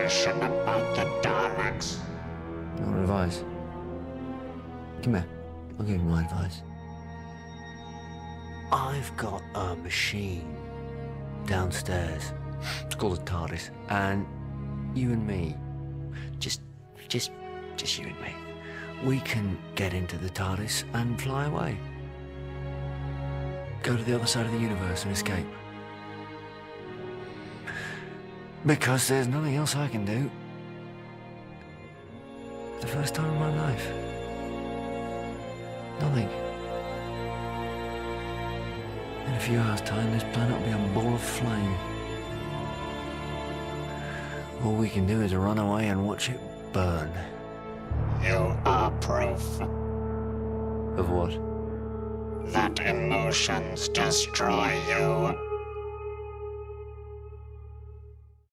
information about the Daleks. You want advice? Come here. I'll give you my advice. I've got a machine downstairs. It's called a TARDIS. And you and me, just you and me, we can get into the TARDIS and fly away. Go to the other side of the universe and escape. Because there's nothing else I can do. The first time in my life. Nothing. In a few hours' time, this planet will be a ball of flame. All we can do is run away and watch it burn. You are proof Of what? that emotions destroy you.